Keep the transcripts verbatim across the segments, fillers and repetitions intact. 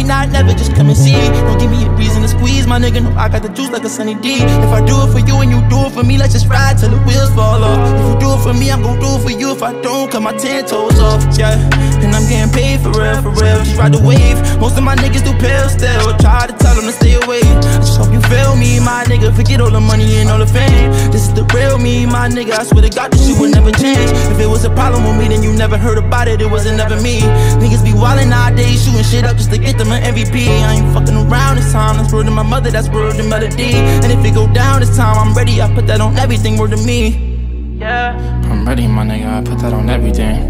ain't not never, just come and see. Don't give me a reason to squeeze, my nigga, no, I got the juice like a Sunny D. If I do it for you and you do it for me, let's just ride till the wheels fall off. If you do it for me, I'm gon' do it for you. If I don't, cut my ten toes off, yeah. And I'm getting paid for real, for real, just ride the wave. Most of my niggas do pills still, try to tell them to stay away. I just hope you feel me, my nigga, forget all the money and all the fame. This is the real me, my nigga, I swear to God this shit would never change. If it was a problem with me, then you never heard about it, it wasn't never me. Niggas be wildin' nowadays, shooting shit up just to get them an M V P. I ain't fucking around this time, that's word to my mother, that's word to Melody. And if it go down this time, I'm ready, I put that on everything, word to me. Yeah, I'm ready, my nigga, I put that on everything.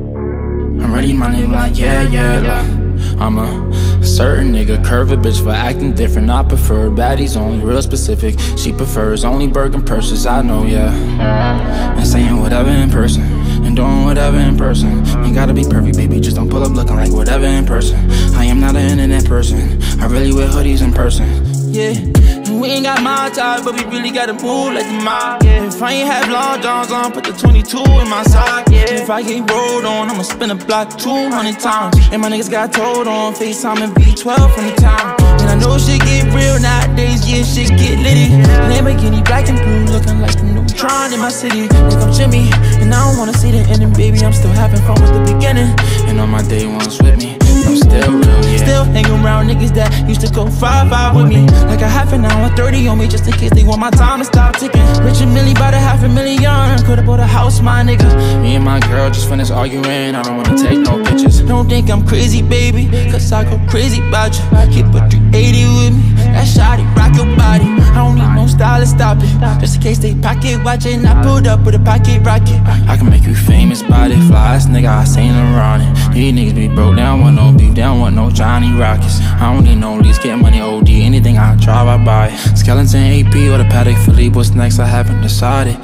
I'm ready, my nigga, like, yeah, yeah, like I'm a certain nigga, curve a bitch for acting different. I prefer baddies only, real specific. She prefers only Birkin purses, I know, yeah. And saying whatever in person, and doing whatever in person. Ain't gotta be perfect, baby, just don't pull up looking like whatever in person. I am not an internet person, I really wear hoodies in person. Yeah, we ain't got my time, but we really gotta move like the mob. Yeah. If I ain't have long johns on, put the twenty-two in my sock. Yeah. If I get rolled on, I'ma spin a block two hundred times. And my niggas got told on FaceTime and V twelve from the time. And I know shit get real nowadays, yeah, shit get litty. Lamborghini black and blue, looking like the new Tron in my city. Like I'm Jimmy, and I don't wanna see the ending, baby. I'm still having fun with the beginning. And on my day ones with me, I'm still real, yeah. Still hanging around niggas that used to go five five with me. Like a half an hour, thirty on me, just in case they want my time to stop ticking. Rich and Millie by the half a million, could've bought a house, my nigga. Me and my girl just finished arguing, I don't wanna take no pictures. Don't think I'm crazy, baby, cause I go crazy about you. Keep a three eighty with me, that shawty rock your body. I don't need no style to stop it, just in case they pocket watching. I pulled up with a pocket rocket. I can make you famous by the flies, nigga, I seen around it. These niggas be broke down, want no beef, down want no Johnny Rockets. I don't need no lease, get money O D, anything I try, I buy. Skeleton A P or the Patek Philippe, what's next, I haven't decided.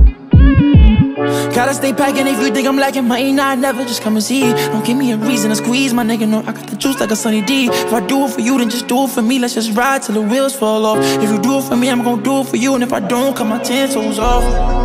Gotta stay packing if you think I'm lacking, my ain't not never, just come and see. Don't give me a reason to squeeze, my nigga, no, I got the juice like a Sunny D. If I do it for you, then just do it for me, let's just ride till the wheels fall off. If you do it for me, I'm gon' do it for you, and if I don't, cut my ten toes off.